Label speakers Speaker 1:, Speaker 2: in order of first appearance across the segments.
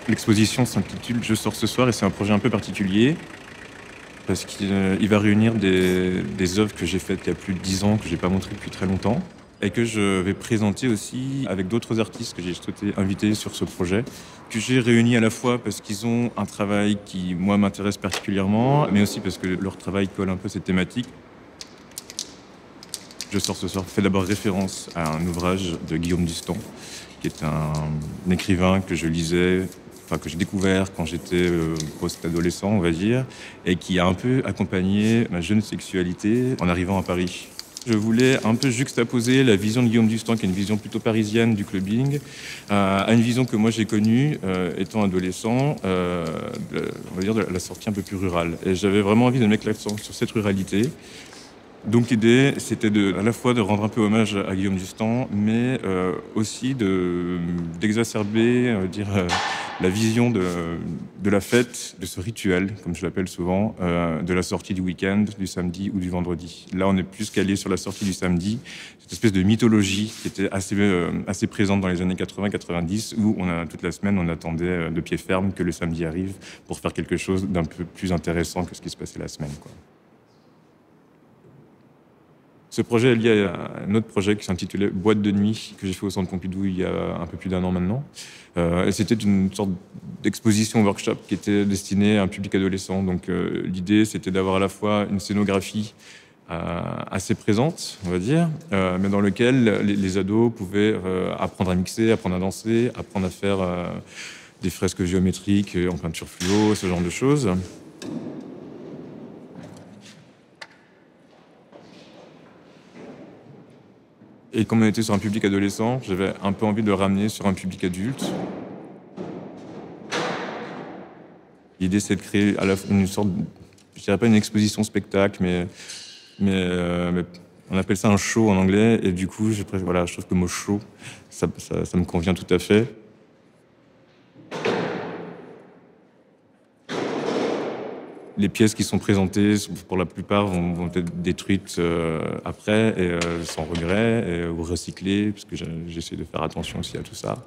Speaker 1: L'exposition s'intitule Je sors ce soir et c'est un projet un peu particulier parce qu'il va réunir des œuvres que j'ai faites il y a plus de 10 ans, que j'ai pas montrées depuis très longtemps et que je vais présenter aussi avec d'autres artistes que j'ai souhaité inviter sur ce projet, que j'ai réunis à la fois parce qu'ils ont un travail qui, moi, m'intéresse particulièrement, mais aussi parce que leur travail colle un peu cette thématique. Je sors ce soir fait d'abord référence à un ouvrage de Guillaume Dustan, qui est un écrivain que je lisais, que j'ai découvert quand j'étais post-adolescent, on va dire, et qui a un peu accompagné ma jeune sexualité en arrivant à Paris. Je voulais un peu juxtaposer la vision de Guillaume Dustan, qui est une vision plutôt parisienne du clubbing, à une vision que moi j'ai connue étant adolescent, on va dire de la sortie un peu plus rurale. Et j'avais vraiment envie de mettre l'accent sur cette ruralité. Donc l'idée, c'était à la fois de rendre un peu hommage à Guillaume Dustan, mais aussi d'exacerber, la vision de la fête, de ce rituel, comme je l'appelle souvent, de la sortie du week-end, du samedi ou du vendredi. Là, on est plus calé sur la sortie du samedi, cette espèce de mythologie qui était assez présente dans les années 80-90, où toute la semaine, on attendait de pied ferme que le samedi arrive pour faire quelque chose d'un peu plus intéressant que ce qui se passait la semaine, quoi. Ce projet est lié à un autre projet qui s'intitulait Boîte de nuit, que j'ai fait au Centre Pompidou il y a un peu plus d'1 an maintenant. Et c'était une sorte d'exposition workshop qui était destinée à un public adolescent. Donc l'idée, c'était d'avoir à la fois une scénographie assez présente, on va dire, mais dans lequel les ados pouvaient apprendre à mixer, apprendre à danser, apprendre à faire des fresques géométriques en peinture fluo, ce genre de choses. Et comme on était sur un public adolescent, j'avais un peu envie de le ramener sur un public adulte. L'idée, c'est de créer une sorte, je dirais pas une exposition spectacle, mais on appelle ça un show en anglais. Et du coup, je trouve que le mot show, ça me convient tout à fait. Les pièces qui sont présentées, pour la plupart, vont être détruites après, et sans regret, ou recyclées, parce que j'essaie de faire attention aussi à tout ça.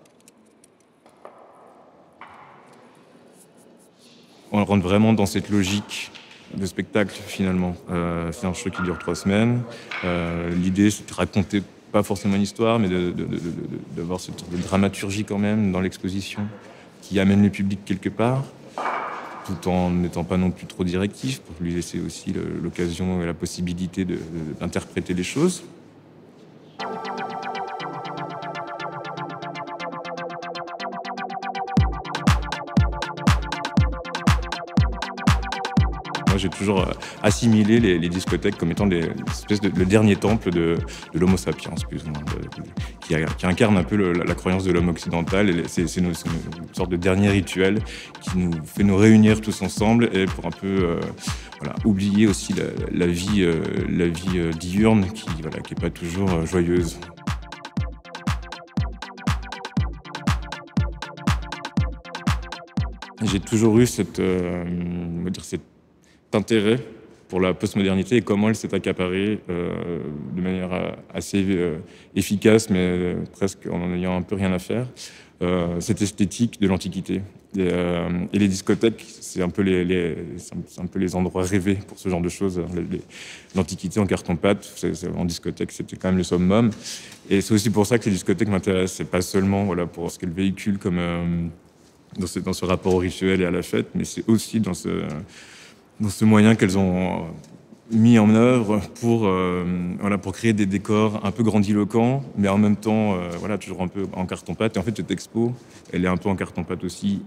Speaker 1: On rentre vraiment dans cette logique de spectacle, finalement. C'est un show qui dure 3 semaines. L'idée, c'est de raconter pas forcément une histoire, mais d'avoir cette sorte de dramaturgie quand même dans l'exposition, qui amène le public quelque part, tout en n'étant pas non plus trop directif, pour lui laisser aussi l'occasion et la possibilité d'interpréter les choses. Moi, j'ai toujours assimilé les discothèques comme étant le dernier temple de l'homo sapiens, plus ou moins, qui incarne un peu la croyance de l'homme occidental. Et c'est une sorte de dernier rituel qui nous fait nous réunir tous ensemble et pour un peu oublier aussi la vie diurne qui est pas toujours joyeuse. J'ai toujours eu cet intérêt pour la postmodernité et comment elle s'est accaparée de manière assez efficace, mais presque en n'ayant un peu rien à faire, cette esthétique de l'Antiquité. Et les discothèques, c'est un peu les endroits rêvés pour ce genre de choses. L'Antiquité en carton-pâte, en discothèque, c'était quand même le summum. Et c'est aussi pour ça que les discothèques m'intéressent. C'est pas seulement pour ce qu'elles véhiculent comme dans ce rapport au rituel et à la fête, mais c'est aussi dans ce moyen qu'elles ont mis en œuvre pour créer des décors un peu grandiloquents, mais en même temps, toujours un peu en carton-pâte. Et en fait, cette expo, elle est un peu en carton-pâte aussi.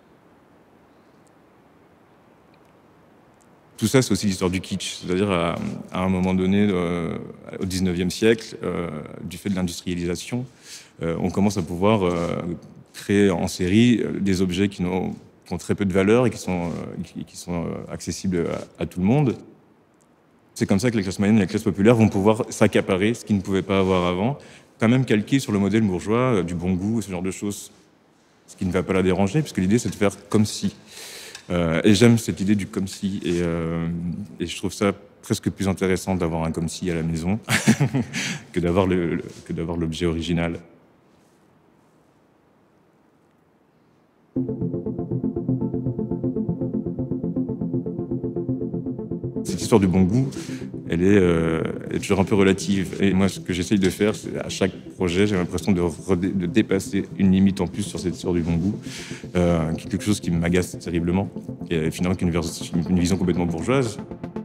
Speaker 1: Tout ça, c'est aussi l'histoire du kitsch. C'est-à-dire, à un moment donné, au 19e siècle, du fait de l'industrialisation, on commence à pouvoir créer en série des objets qui ont très peu de valeur et qui sont accessibles à tout le monde. C'est comme ça que la classe moyenne et la classe populaire vont pouvoir s'accaparer ce qu'ils ne pouvaient pas avoir avant, quand même calqué sur le modèle bourgeois, du bon goût, ce genre de choses, ce qui ne va pas la déranger, puisque l'idée, c'est de faire comme si. Et j'aime cette idée du comme si, et je trouve ça presque plus intéressant d'avoir un comme si à la maison que d'avoir l'objet original. Cette histoire du bon goût, elle est toujours un peu relative. Et moi, ce que j'essaye de faire, c'est à chaque projet, j'ai l'impression de dépasser une limite en plus sur cette histoire du bon goût, quelque chose qui m'agace terriblement, et finalement qui est une vision complètement bourgeoise.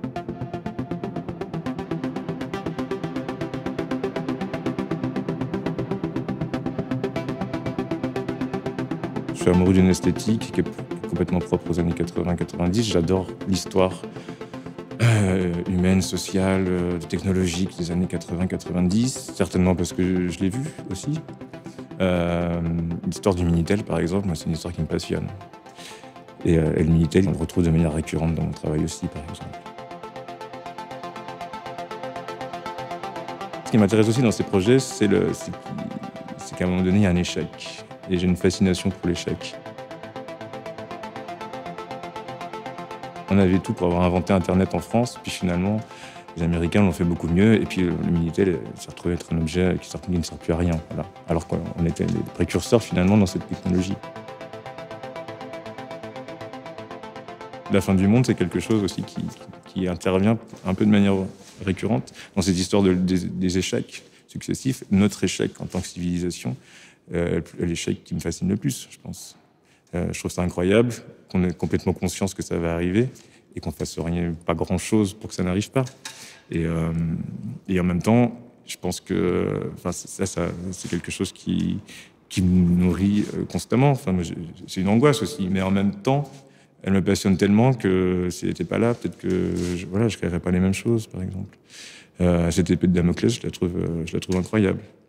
Speaker 1: Je suis amoureux d'une esthétique qui est complètement propre aux années 80-90. J'adore l'histoire humaine, sociale, technologique des années 80-90, certainement parce que je l'ai vu aussi. L'histoire du Minitel, par exemple, moi, c'est une histoire qui me passionne. Et le Minitel, on le retrouve de manière récurrente dans mon travail aussi, par exemple. Ce qui m'intéresse aussi dans ces projets, c'est qu'à un moment donné, il y a un échec. Et j'ai une fascination pour l'échec. On avait tout pour avoir inventé Internet en France, puis finalement, les Américains l'ont fait beaucoup mieux, et puis le Minitel s'est retrouvé être un objet qui ne sert plus à rien. Voilà. Alors qu'on était les précurseurs finalement dans cette technologie. La fin du monde, c'est quelque chose aussi qui intervient un peu de manière récurrente dans cette histoire des échecs successifs. Notre échec en tant que civilisation, l'échec qui me fascine le plus, je pense. Je trouve ça incroyable qu'on ait complètement conscience que ça va arriver et qu'on fasse pas grand-chose pour que ça n'arrive pas. Et en même temps, je pense que ça c'est quelque chose qui me nourrit constamment. Enfin, c'est une angoisse aussi, mais en même temps, elle me passionne tellement que si elle n'était pas là, peut-être que je ne créerais pas les mêmes choses, par exemple. Cette épée de Damoclès, je la trouve incroyable.